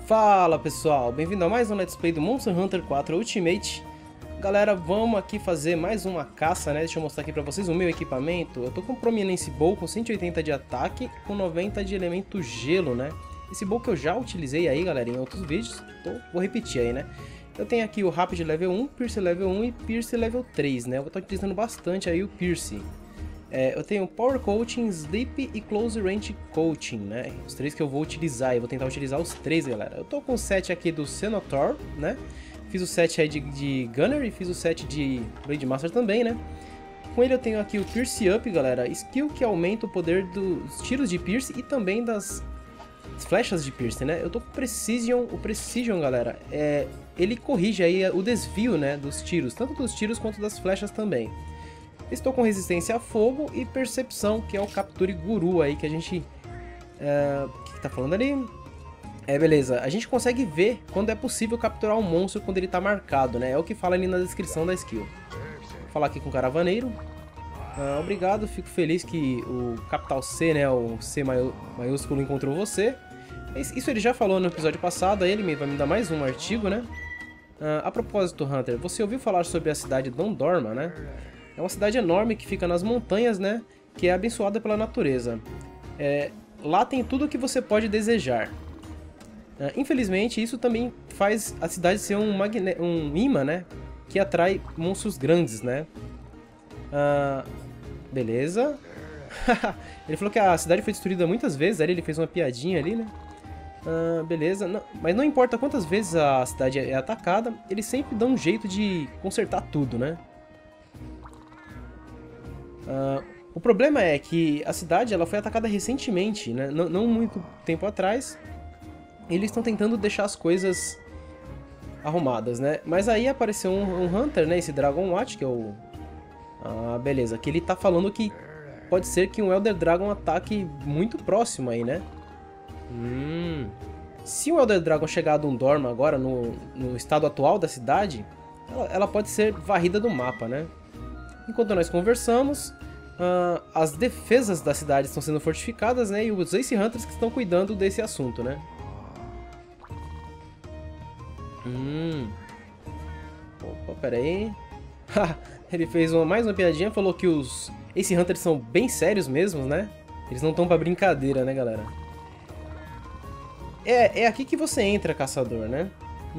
Fala pessoal, bem-vindo a mais um Let's Play do Monster Hunter 4 Ultimate. Galera, vamos aqui fazer mais uma caça, né? Deixa eu mostrar aqui pra vocês o meu equipamento. Eu tô com o Prominence Bow com 180 de ataque, com 90 de elemento gelo, né? Esse bow que eu já utilizei aí, galera, em outros vídeos, vou repetir aí, né? Eu tenho aqui o Rapid level 1, Pierce level 1 e Pierce level 3, né? Eu vou estar utilizando bastante aí o Pierce. Eu tenho Power Coaching, Sleep e Close Range Coaching, né? Os três que eu vou utilizar, eu vou tentar utilizar os três, galera. Eu tô com o set aqui do Cenotaur, né? Fiz o set aí de Gunner e fiz o set de Blade Master também, né? Com ele eu tenho aqui o Pierce Up, galera. Skill que aumenta o poder dos tiros de Pierce e também das flechas de Pierce, né? Eu tô com o Precision, galera. Ele corrige aí o desvio, né? Dos tiros, tanto dos tiros quanto das flechas também. Estou com resistência a fogo e percepção, que é o Capture Guru aí que a gente... o que tá falando ali? Beleza. A gente consegue ver quando é possível capturar um monstro quando ele tá marcado, né? É o que fala ali na descrição da skill. Vou falar aqui com o Caravaneiro. Obrigado, fico feliz que o Capital C, né? O C maiúsculo encontrou você. Isso ele já falou no episódio passado, aí ele vai me dar mais um artigo, né? A propósito, Hunter, você ouviu falar sobre a cidade Dondorma, né? É uma cidade enorme que fica nas montanhas, né? Que é abençoada pela natureza. Lá tem tudo o que você pode desejar. Infelizmente, isso também faz a cidade ser um imã, né? Que atrai monstros grandes, né? Beleza. Ele falou que a cidade foi destruída muitas vezes, aí ele fez uma piadinha ali, né? Beleza. Mas não importa quantas vezes a cidade é atacada, eles sempre dão um jeito de consertar tudo, né? O problema é que a cidade ela foi atacada recentemente, né? Não muito tempo atrás. Eles estão tentando deixar as coisas arrumadas, né? Mas aí apareceu um Hunter, né? Esse Dragon Watch, que é o... beleza. Que ele tá falando que pode ser que um Elder Dragon ataque muito próximo aí, né? Se o Elder Dragon chegar a Dondorma agora, no estado atual da cidade, ela pode ser varrida do mapa, né? Enquanto nós conversamos, as defesas da cidade estão sendo fortificadas, né? E os Ace Hunters que estão cuidando desse assunto, né? Opa, pera aí. Ele fez mais uma piadinha, falou que os Ace Hunters são bem sérios mesmo, né? Eles não estão pra brincadeira, né, galera? É aqui que você entra, caçador, né?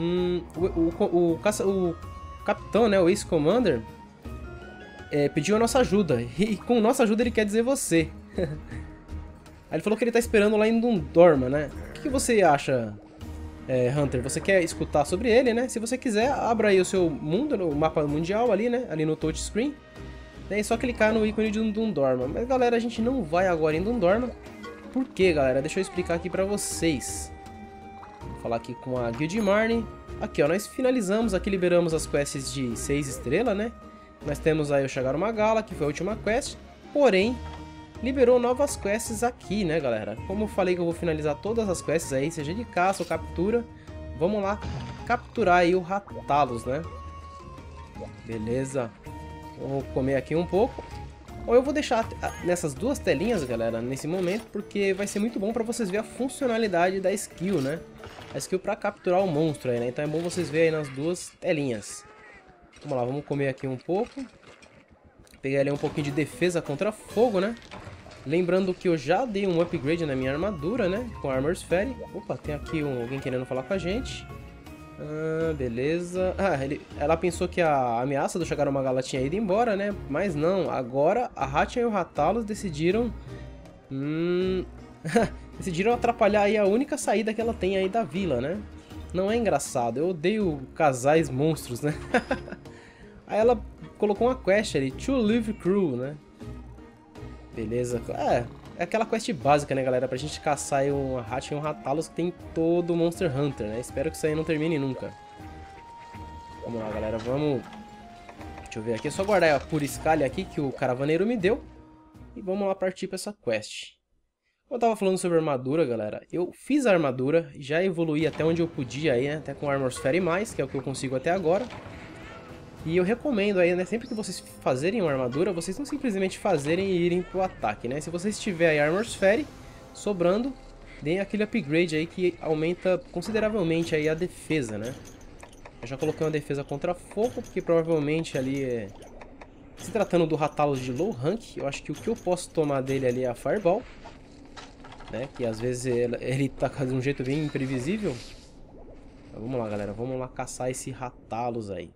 O capitão, né, o Ace Commander, pediu a nossa ajuda. E com nossa ajuda ele quer dizer você. Aí ele falou que ele tá esperando lá em Dondorma, né? O que você acha, Hunter? Você quer escutar sobre ele, né? Se você quiser, abra aí o seu mundo, o mapa mundial ali, né? Ali no touchscreen. É só clicar no ícone de Dondorma. Mas galera, a gente não vai agora em Dondorma. Por quê, galera? Deixa eu explicar aqui pra vocês. Vou falar aqui com a Guild Marne. Aqui, ó, nós finalizamos, aqui liberamos as quests de 6 estrelas, né? Nós temos aí o Shagaru Magala, que foi a última quest. Porém, liberou novas quests aqui, né, galera? Como eu falei que eu vou finalizar todas as quests aí, seja de caça ou captura, vamos lá capturar aí o Rathalos, né? Beleza. Vou comer aqui um pouco. Ou eu vou deixar nessas duas telinhas, galera, nesse momento, porque vai ser muito bom pra vocês verem a funcionalidade da skill, né? A skill pra capturar o monstro aí, né? Então é bom vocês verem aí nas duas telinhas. Vamos lá, vamos comer aqui um pouco. Pegar ali um pouquinho de defesa contra fogo, né? Lembrando que eu já dei um upgrade na minha armadura, né? Com a Armor Sphere. Opa, tem aqui alguém querendo falar com a gente. Beleza. Ela pensou que a ameaça do Shagaru Magala tinha ido embora, né? Mas não, agora a Hatchan e o Rathalos decidiram... decidiram atrapalhar aí a única saída que ela tem aí da vila, né? Não é engraçado, eu odeio casais monstros, né? Aí ela colocou uma quest ali, To Live Crew, né? Beleza. É aquela quest básica, né, galera? Pra gente caçar aí uma Hatchan e um Rathalos que tem todo Monster Hunter, né? Espero que isso aí não termine nunca. Vamos lá, galera, vamos... Deixa eu ver aqui, é só guardar a Puriscalha aqui que o Caravaneiro me deu. E vamos lá partir pra essa quest. Como eu tava falando sobre armadura, galera, eu fiz a armadura, já evoluí até onde eu podia aí, né? Até com Armor Sphere mais, que é o que eu consigo até agora. E eu recomendo aí, né, sempre que vocês fazerem uma armadura, vocês não simplesmente fazerem e irem pro ataque, né? Se vocês tiverem aí Armor Sphere sobrando, deem aquele upgrade aí que aumenta consideravelmente aí a defesa, né? Eu já coloquei uma defesa contra fogo, porque provavelmente ali é... Se tratando do Rathalos de low rank, eu acho que o que eu posso tomar dele ali é a Fireball, né? Que às vezes ele tá de um jeito bem imprevisível. Então, vamos lá, galera. Vamos lá caçar esse Rathalos aí.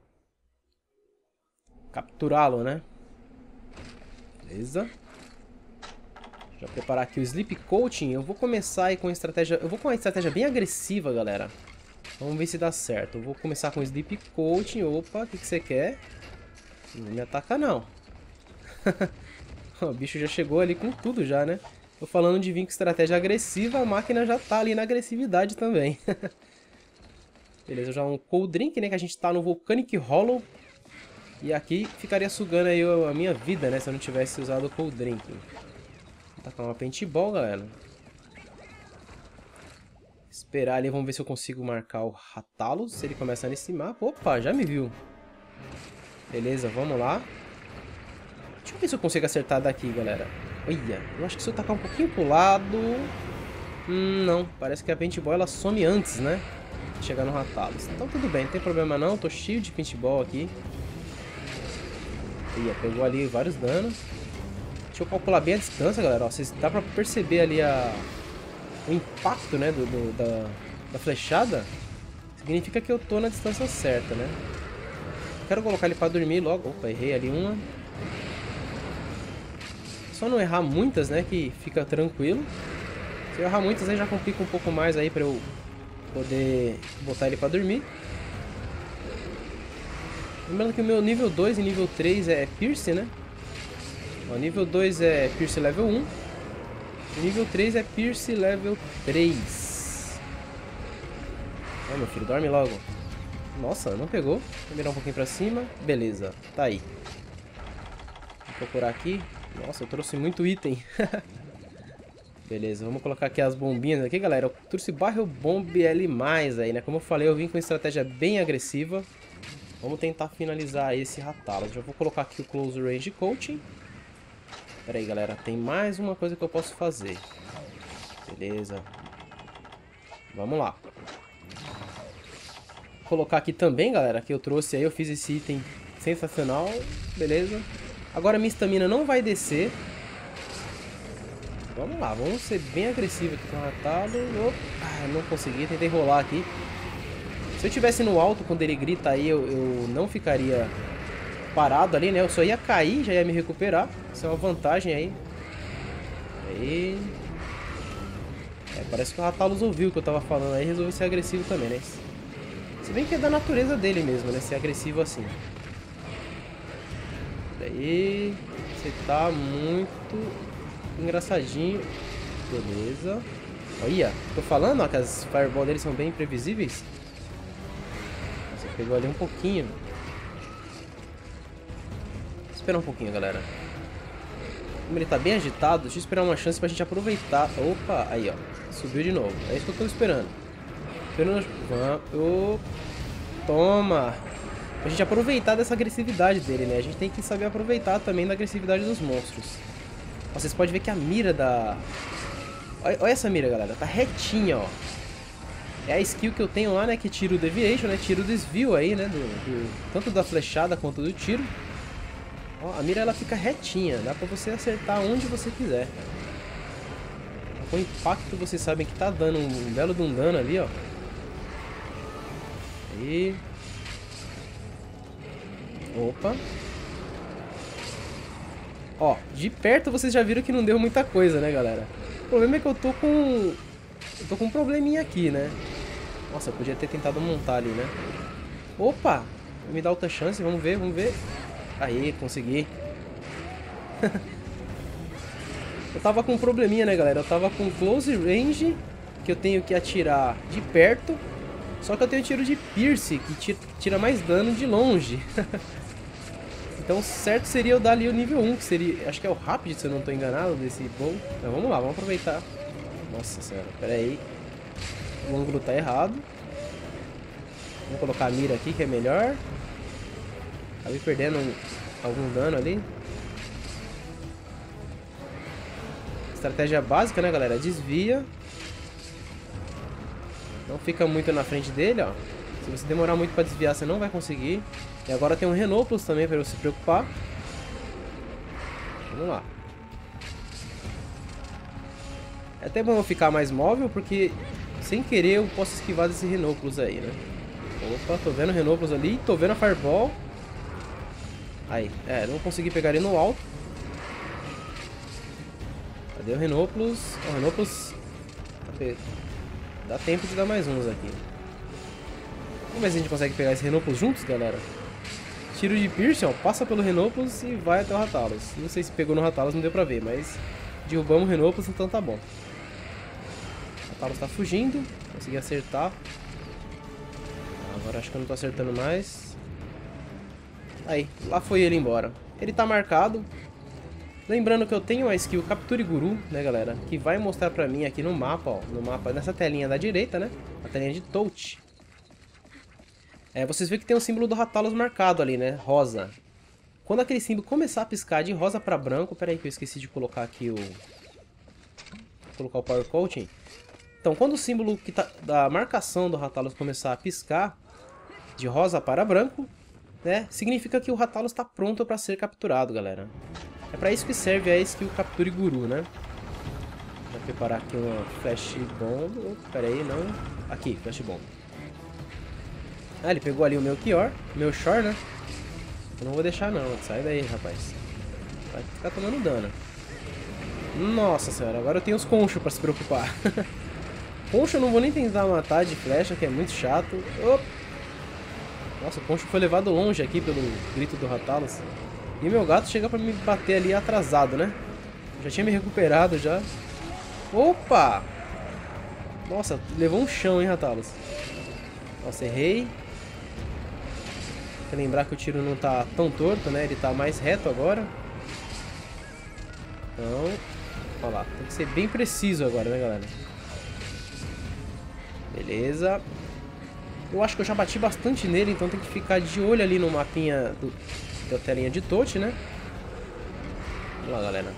Capturá-lo, né? Beleza. Já preparar aqui o Sleep Coaching. Eu vou começar aí com a estratégia... Eu vou com uma estratégia bem agressiva, galera. Vamos ver se dá certo. Eu vou começar com o Sleep Coaching. Opa, o que você quer? Não me ataca, não. O bicho já chegou ali com tudo já, né? Tô falando de vir com estratégia agressiva, a máquina já tá ali na agressividade também. Beleza, já um Cold Drink, né? Que a gente tá no Volcanic Hollow. E aqui ficaria sugando aí a minha vida, né? Se eu não tivesse usado o Cold Drink. Vou tacar uma Paintball, galera. Esperar ali, vamos ver se eu consigo marcar o Rathalos. Se ele começar nesse mapa. Opa, já me viu. Beleza, vamos lá. Deixa eu ver se eu consigo acertar daqui, galera. Olha, eu acho que se eu tacar um pouquinho pro lado... não, parece que a Paintball ela some antes, né? De chegar no Rathalos. Então tudo bem, não tem problema não. Tô cheio de Paintball aqui. Ia, pegou ali vários danos. Deixa eu calcular bem a distância, galera. Ó, dá pra perceber ali o impacto, né, da flechada. Significa que eu tô na distância certa, né? Quero colocar ele pra dormir logo. Opa, errei ali uma. Só não errar muitas, né, que fica tranquilo. Se eu errar muitas, aí já complica um pouco mais aí pra eu poder botar ele pra dormir. Lembrando que o meu nível 2 e nível 3 é Pierce, né? O nível 2 é Pierce level 1. O nível 3 é Pierce level 3. Ó, meu filho, dorme logo. Nossa, não pegou. Vou virar um pouquinho pra cima. Beleza, tá aí. Vou procurar aqui. Nossa, eu trouxe muito item. Beleza, vamos colocar aqui as bombinhas aqui, galera. Eu trouxe Barrel Bomb L+, aí, né? Como eu falei, eu vim com uma estratégia bem agressiva. Vamos tentar finalizar esse Rathalos. Já vou colocar aqui o Close Range Coaching. Pera aí, galera. Tem mais uma coisa que eu posso fazer. Beleza. Vamos lá. Vou colocar aqui também, galera, que eu trouxe aí. Eu fiz esse item sensacional. Beleza. Agora minha estamina não vai descer. Vamos lá. Vamos ser bem agressivo aqui com o Rathalos. Opa, não consegui. Tentei rolar aqui. Se eu estivesse no alto, quando ele grita aí, eu não ficaria parado ali, né? Eu só ia cair, já ia me recuperar. Isso é uma vantagem aí. Aí... parece que o Rathalos ouviu o que eu tava falando aí e resolveu ser agressivo também, né? Se bem que é da natureza dele mesmo, né? Ser agressivo assim. Daí... Você tá muito engraçadinho. Beleza. Olha, tô falando, ó, que as Fireball deles são bem imprevisíveis. Pegou ali um pouquinho. Vou esperar um pouquinho, galera. Como ele tá bem agitado, deixa eu esperar uma chance pra gente aproveitar. Opa, aí ó, subiu de novo. É isso que eu tô esperando. Toma. Pra gente aproveitar dessa agressividade dele, né? A gente tem que saber aproveitar também da agressividade dos monstros. Ó, vocês podem ver que a mira da... Olha essa mira, galera. Tá retinha, ó. É a skill que eu tenho lá, né, que tira o Deviation, né, tira o desvio aí, né, tanto da flechada quanto do tiro. Ó, a mira ela fica retinha, dá pra você acertar onde você quiser. Com o impacto vocês sabem que tá dando um belo de um dano ali, ó. Aí. Opa. Ó, de perto vocês já viram que não deu muita coisa, né, galera? O problema é que eu tô com um probleminha aqui, né? Nossa, eu podia ter tentado montar ali, né? Opa! Me dá outra chance, vamos ver, vamos ver. Aí, consegui. Eu tava com um probleminha, né, galera? Eu tava com close range, que eu tenho que atirar de perto. Só que eu tenho tiro de Pierce, que tira mais dano de longe. Então, certo seria eu dar ali o nível 1, que seria... Acho que é o Rapid, se eu não tô enganado, desse bow. Então, vamos lá, vamos aproveitar. Nossa senhora, pera aí. O ângulo tá errado. Vamos colocar a mira aqui, que é melhor. Acabei perdendo algum dano ali. Estratégia básica, né, galera? Desvia. Não fica muito na frente dele, ó. Se você demorar muito pra desviar, você não vai conseguir. E agora tem um Rhenoplos também pra você se preocupar. Vamos lá. É até bom eu ficar mais móvel, porque sem querer eu posso esquivar desse Rhenoplos aí, né? Opa, tô vendo o Rhenoplos ali, tô vendo a Fireball. Aí, não consegui pegar ele no alto. Cadê o Rhenoplos? O Rhenoplos... Dá tempo de dar mais uns aqui. Vamos ver se a gente consegue pegar esse Rhenoplos juntos, galera. Tiro de Piercing, ó, passa pelo Rhenoplos e vai até o Rathalos. Não sei se pegou no Rathalos, não deu pra ver, mas derrubamos o Rhenoplos, então tá bom. O Rathalos tá fugindo, consegui acertar. Agora acho que eu não tô acertando mais. Aí, lá foi ele embora. Ele tá marcado. Lembrando que eu tenho a skill Capture Guru, né, galera? Que vai mostrar pra mim aqui no mapa, ó. No mapa, nessa telinha da direita, né? A telinha de touch. Vocês veem que tem o símbolo do Rathalos marcado ali, né? Rosa. Quando aquele símbolo começar a piscar de rosa pra branco... Pera aí que eu esqueci de colocar aqui o... Vou colocar o Power Coaching. Então, quando o símbolo que tá da marcação do Rathalos começar a piscar de rosa para branco, né? Significa que o Rathalos está pronto para ser capturado, galera. É para isso que serve a skill Capture Guru, né? Vou preparar aqui uma Flash Bomb. Pera aí, não. Aqui, Flash Bomb. Ah, ele pegou ali o Melchior, né? Eu não vou deixar não, sai daí, rapaz. Vai ficar tomando dano. Nossa senhora, agora eu tenho os conchos pra se preocupar. Concho eu não vou nem tentar matar de flecha, que é muito chato. Opa. Nossa, o concho foi levado longe aqui pelo grito do Rathalos. E meu gato chega pra me bater ali atrasado, né? Já tinha me recuperado já. Opa! Nossa, levou um chão, hein, Rathalos. Nossa, errei. Tem que lembrar que o tiro não tá tão torto, né? Ele tá mais reto agora. Então, olha lá. Tem que ser bem preciso agora, né, galera? Beleza. Eu acho que eu já bati bastante nele, então tem que ficar de olho ali no mapinha da telinha de touch, né? Vamos lá, galera.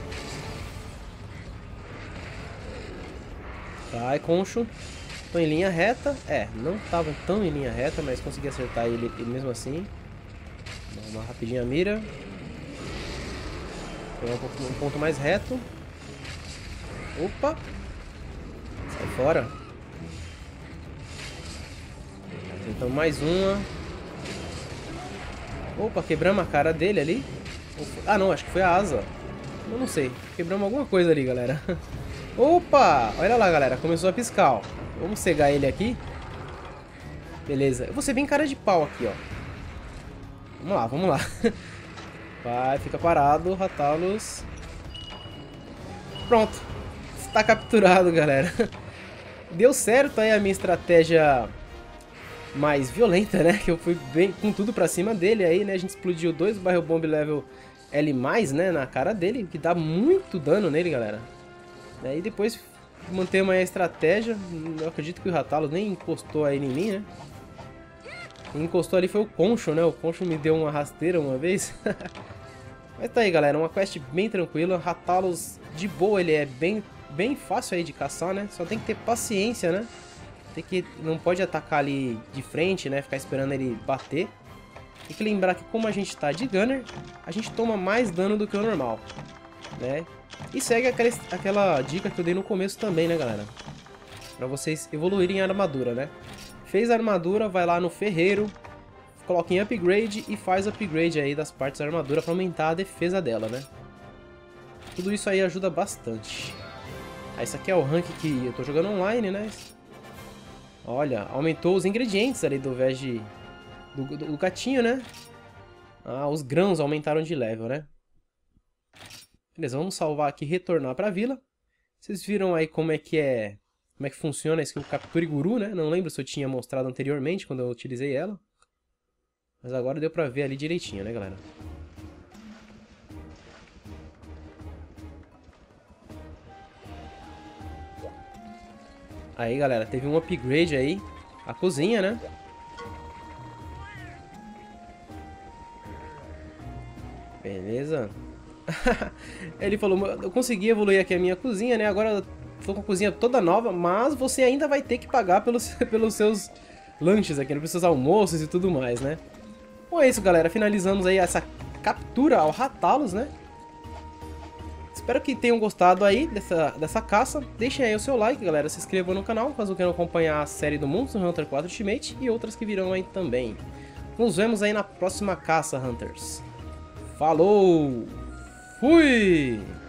Vai, concho. Tô em linha reta. Não tava tão em linha reta, mas consegui acertar ele mesmo assim. Dá uma rapidinha mira. Pegar um ponto mais reto. Opa! Sai fora. Então mais uma. Opa, quebramos a cara dele ali. Ah não, acho que foi a asa. Eu não sei. Quebramos alguma coisa ali, galera. Opa! Olha lá, galera. Começou a piscar, ó. Vamos cegar ele aqui. Beleza. Eu vou ser bem cara de pau aqui, ó. Vamos lá, vamos lá. Vai, fica parado, Rathalos. Pronto. Está capturado, galera. Deu certo aí a minha estratégia mais violenta, né? Que eu fui bem com tudo pra cima dele aí, né? A gente explodiu 2 Barrel Bomb level L+, né? Na cara dele, que dá muito dano nele, galera. E depois mantemos aí a estratégia. Eu acredito que o Rathalos nem encostou aí em mim, né? Quem encostou ali foi o Concho, né? O Concho me deu uma rasteira uma vez. Mas tá aí, galera. Uma quest bem tranquila. Rathalos de boa, ele é bem fácil aí de caçar, né? Só tem que ter paciência, né? Não pode atacar ali de frente, né? Ficar esperando ele bater. Tem que lembrar que como a gente tá de Gunner, a gente toma mais dano do que o normal, né? E segue aquela dica que eu dei no começo também, né, galera? Pra vocês evoluírem a armadura, né? Fez a armadura, vai lá no ferreiro, coloca em upgrade e faz upgrade aí das partes da armadura pra aumentar a defesa dela, né? Tudo isso aí ajuda bastante. Esse aqui é o rank que eu tô jogando online, né? Olha, aumentou os ingredientes ali do veg do gatinho, né? Ah, os grãos aumentaram de level, né? Beleza, vamos salvar aqui e retornar pra vila. Vocês viram aí como é que funciona a skill Capture Guru, né? Não lembro se eu tinha mostrado anteriormente quando eu utilizei ela. Mas agora deu pra ver ali direitinho, né, galera? Aí, galera, teve um upgrade aí. A cozinha, né? Beleza. Ele falou, eu consegui evoluir aqui a minha cozinha, né? Agora eu tô com a cozinha toda nova, mas você ainda vai ter que pagar pelos seus lanches aqui, né? Pelos seus almoços e tudo mais, né? Bom, é isso, galera. Finalizamos aí essa captura ao Rathalos, né? Espero que tenham gostado aí dessa caça. Deixem aí o seu like, galera. Se inscrevam no canal, caso queiram acompanhar a série do Monster Hunter 4 Ultimate e outras que virão aí também. Nos vemos aí na próxima caça, Hunters. Falou! Fui!